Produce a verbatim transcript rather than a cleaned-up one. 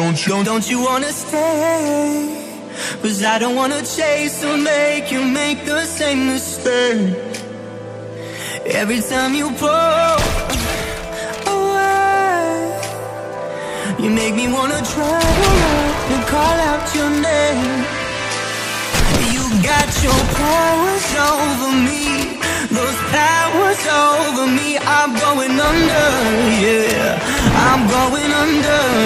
Don't you, don't you wanna stay? Cause I don't wanna chase or make you make the same mistake. Every time you pull away, you make me wanna try to call out your name. You got your powers over me, those powers over me. I'm going under, yeah, I'm going under.